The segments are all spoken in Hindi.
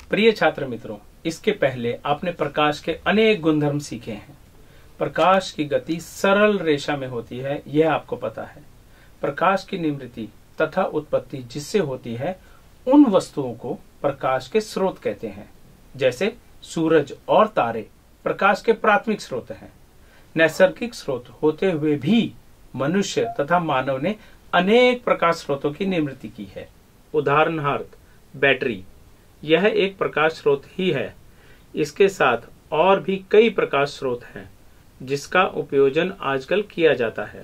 प्रिय छात्र मित्रों, इसके पहले आपने प्रकाश के अनेक गुणधर्म सीखे हैं। प्रकाश की गति सरल रेखा में होती है, यह आपको पता है। प्रकाश की निवृत्ति तथा उत्पत्ति जिससे होती है, उन वस्तुओं को प्रकाश के स्रोत कहते हैं। जैसे सूरज और तारे प्रकाश के प्राथमिक स्रोत हैं। नैसर्गिक स्रोत होते हुए भी मनुष्य तथा मानव ने अनेक प्रकाश स्रोतों की निवृत्ति की है। उदाहरणार्थ बैटरी, यह एक प्रकाश स्रोत ही है। इसके साथ और भी कई प्रकाश स्रोत हैं जिसका उपयोजन आजकल किया जाता है।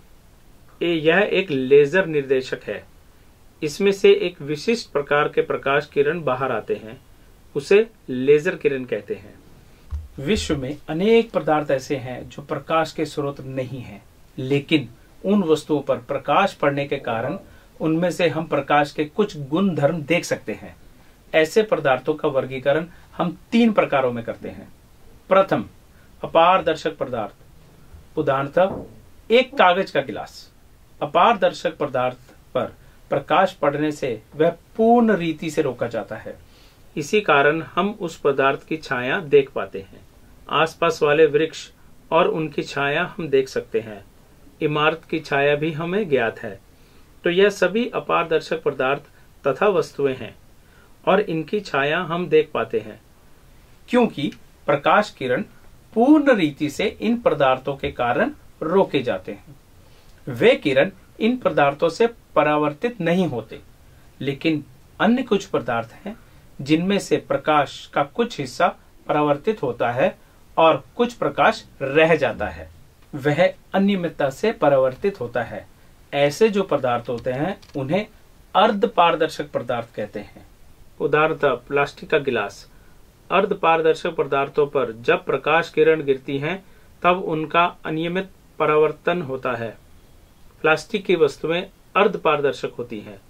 यह एक लेजर निर्देशक है। इसमें से एक विशिष्ट प्रकार के प्रकाश किरण बाहर आते हैं, उसे लेजर किरण कहते हैं। विश्व में अनेक पदार्थ ऐसे हैं जो प्रकाश के स्रोत नहीं हैं, लेकिन उन वस्तुओं पर प्रकाश पड़ने के कारण उनमें से हम प्रकाश के कुछ गुण धर्म देख सकते हैं। ऐसे पदार्थों का वर्गीकरण हम 3 प्रकारों में करते हैं। प्रथम, अपारदर्शक पदार्थ। उदाहरणतः एक कागज का गिलास। अपारदर्शक पदार्थ पर प्रकाश पड़ने से वह पूर्ण रीति से रोका जाता है। इसी कारण हम उस पदार्थ की छाया देख पाते हैं। आसपास वाले वृक्ष और उनकी छाया हम देख सकते हैं। इमारत की छाया भी हमें ज्ञात है। तो यह सभी अपारदर्शक पदार्थ तथा वस्तुएं हैं और इनकी छाया हम देख पाते हैं, क्योंकि प्रकाश किरण पूर्ण रीति से इन पदार्थों के कारण रोके जाते हैं। वे किरण इन पदार्थों से परावर्तित नहीं होते, लेकिन अन्य कुछ पदार्थ हैं जिनमें से प्रकाश का कुछ हिस्सा परावर्तित होता है और कुछ प्रकाश रह जाता है। वह अनियमितता से परावर्तित होता है। ऐसे जो पदार्थ होते हैं उन्हें अर्ध पारदर्शक पदार्थ कहते हैं। उदाहरणतः प्लास्टिक का गिलास। अर्ध पारदर्शक पदार्थों पर जब प्रकाश किरण गिरती हैं तब उनका अनियमित परावर्तन होता है। प्लास्टिक की वस्तुएं अर्ध पारदर्शक होती हैं।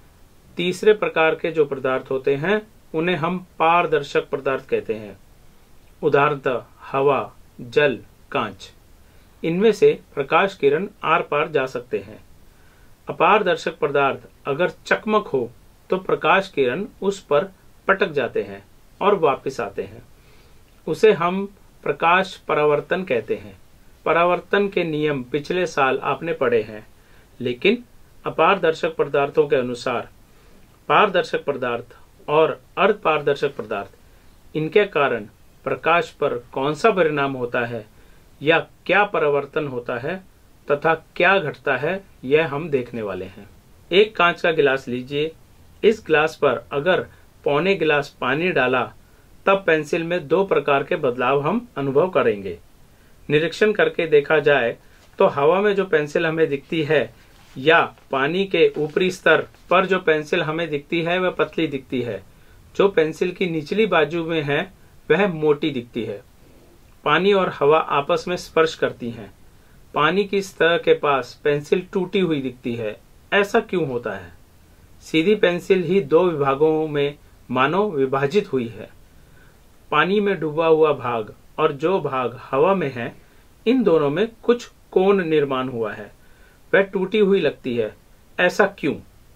तीसरे प्रकार के जो पदार्थ होते हैं उन्हें हम पारदर्शक पदार्थ कहते हैं। उदाहरणतः हवा, जल, कांच। इनमें से प्रकाश किरण आर पार जा सकते हैं। अपारदर्शक पदार्थ अगर चकमक हो तो प्रकाश किरण उस पर पटक जाते हैं और वापस आते हैं। उसे हम प्रकाश परावर्तन कहते हैं। परावर्तन के नियम पिछले साल आपने पढ़े हैं, लेकिन अपारदर्शक पदार्थों के अनुसार पारदर्शक पदार्थ और अर्ध पारदर्शक पदार्थ, इनके कारण प्रकाश पर कौन सा परिणाम होता है या क्या परिवर्तन होता है तथा क्या घटता है, यह हम देखने वाले हैं। एक कांच का गिलास लीजिए। इस गिलास पर अगर पौने गिलास पानी डाला तब पेंसिल में 2 प्रकार के बदलाव हम अनुभव करेंगे। निरीक्षण करके देखा जाए तो हवा में जो पेंसिल हमें दिखती है या पानी के ऊपरी स्तर पर जो पेंसिल हमें दिखती है वह पतली दिखती है। जो पेंसिल की निचली बाजू में है वह मोटी दिखती है। पानी और हवा आपस में स्पर्श करती हैं। पानी की सतह के पास पेंसिल टूटी हुई दिखती है। ऐसा क्यों होता है? सीधी पेंसिल ही 2 विभागों में मानो विभाजित हुई है। पानी में डूबा हुआ भाग और जो भाग हवा में है, इन दोनों में कुछ कोण निर्माण हुआ है, वह टूटी हुई लगती है। ऐसा क्यों?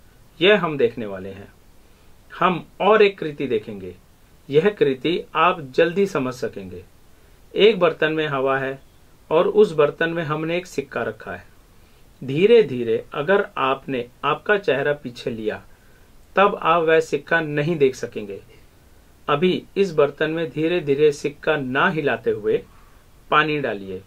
यह हम देखने वाले हैं। हम और एक कृति देखेंगे। यह कृति आप जल्दी समझ सकेंगे। एक बर्तन में हवा है और उस बर्तन में हमने एक सिक्का रखा है। धीरे धीरे अगर आपने आपका चेहरा पीछे लिया तब आप वह सिक्का नहीं देख सकेंगे। अभी इस बर्तन में धीरे धीरे सिक्का ना हिलाते हुए पानी डालिए।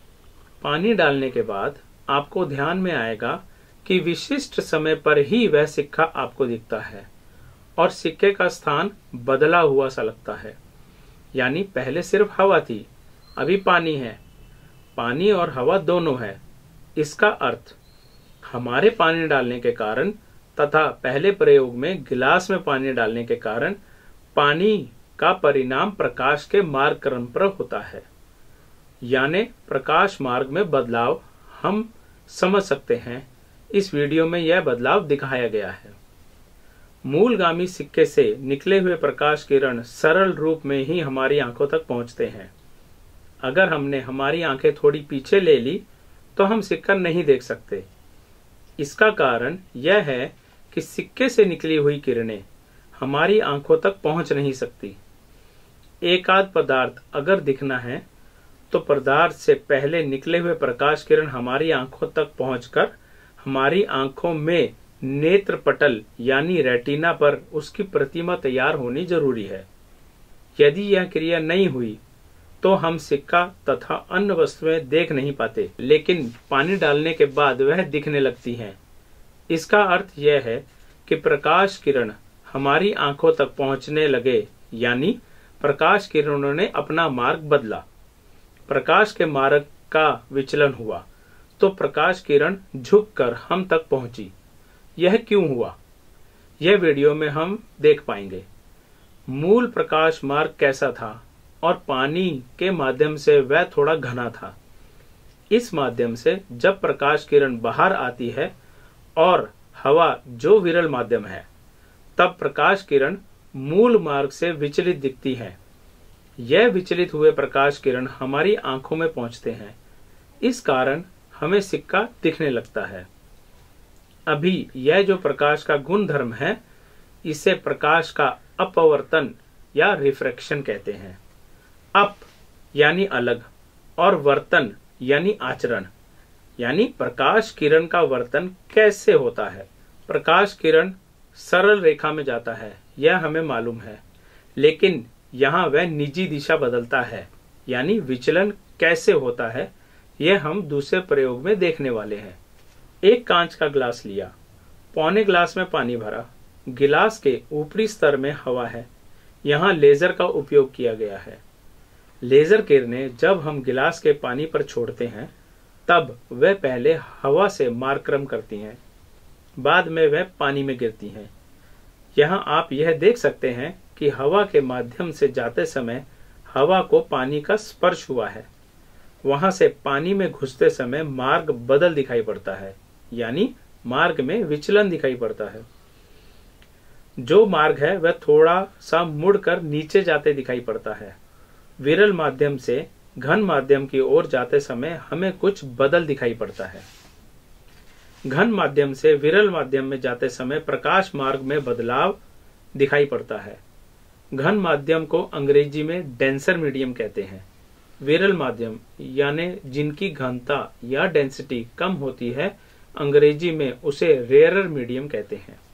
पानी डालने के बाद आपको ध्यान में आएगा कि विशिष्ट समय पर ही वह सिक्का आपको दिखता है और सिक्के का स्थान बदला हुआ सा लगता है। यानी पहले सिर्फ हवा थी, अभी पानी है। पानी और हवा दोनों है। इसका अर्थ हमारे पानी डालने के कारण तथा पहले प्रयोग में गिलास में पानी डालने के कारण पानी का परिणाम प्रकाश के मार्ग क्रम पर होता है। यानी प्रकाश मार्ग में बदलाव हम समझ सकते हैं। इस वीडियो में यह बदलाव दिखाया गया है। मूलगामी सिक्के से निकले हुए प्रकाश किरण सरल रूप में ही हमारी आंखों तक पहुंचते हैं। अगर हमने हमारी आंखें थोड़ी पीछे ले ली तो हम सिक्का नहीं देख सकते। इसका कारण यह है कि सिक्के से निकली हुई किरणें हमारी आंखों तक पहुंच नहीं सकती। एक आध पदार्थ अगर दिखना है तो पदार्थ से पहले निकले हुए प्रकाश किरण हमारी आंखों तक पहुंचकर हमारी आंखों में नेत्र पटल यानी रेटिना पर उसकी प्रतिमा तैयार होनी जरूरी है। यदि यह क्रिया नहीं हुई तो हम सिक्का तथा अन्य वस्तुएं देख नहीं पाते, लेकिन पानी डालने के बाद वह दिखने लगती हैं। इसका अर्थ यह है कि प्रकाश किरण हमारी आंखों तक पहुंचने लगे, यानी प्रकाश किरणों ने अपना मार्ग बदला। प्रकाश के मार्ग का विचलन हुआ तो प्रकाश किरण झुककर हम तक पहुंची। यह क्यों हुआ, यह वीडियो में हम देख पाएंगे। मूल प्रकाश मार्ग कैसा था और पानी के माध्यम से वह थोड़ा घना था। इस माध्यम से जब प्रकाश किरण बाहर आती है और हवा जो विरल माध्यम है, तब प्रकाश किरण मूल मार्ग से विचलित दिखती है। यह विचलित हुए प्रकाश किरण हमारी आंखों में पहुंचते हैं। इस कारण हमें सिक्का दिखने लगता है। अभी यह जो प्रकाश का गुण धर्म है, इसे प्रकाश का अपवर्तन या रिफ्रैक्शन कहते हैं। अप यानी अलग और वर्तन यानी आचरण, यानी प्रकाश किरण का वर्तन कैसे होता है। प्रकाश किरण सरल रेखा में जाता है, यह हमें मालूम है, लेकिन यहाँ वह निजी दिशा बदलता है, यानी विचलन कैसे होता है, यह हम दूसरे प्रयोग में देखने वाले हैं। एक कांच का गिलास लिया, पौने गिलास में पानी भरा, गिलास के ऊपरी स्तर में हवा है। यहाँ लेजर का उपयोग किया गया है। लेजर किरणें जब हम गिलास के पानी पर छोड़ते हैं, तब वह पहले हवा से मार्गक्रम करती हैं, बाद में वह पानी में गिरती हैं। यहाँ आप यह देख सकते हैं कि हवा के माध्यम से जाते समय हवा को पानी का स्पर्श हुआ है। वहां से पानी में घुसते समय मार्ग बदल दिखाई पड़ता है, यानी मार्ग में विचलन दिखाई पड़ता है। जो मार्ग है वह थोड़ा सा मुड़कर नीचे जाते दिखाई पड़ता है। विरल माध्यम से घन माध्यम की ओर जाते समय हमें कुछ बदल दिखाई पड़ता है। घन माध्यम से विरल माध्यम में जाते समय प्रकाश मार्ग में बदलाव दिखाई पड़ता है। घन माध्यम को अंग्रेजी में डेंसर मीडियम कहते हैं। विरल माध्यम यानी जिनकी घनता या डेंसिटी कम होती है, अंग्रेजी में उसे रेयरर मीडियम कहते हैं।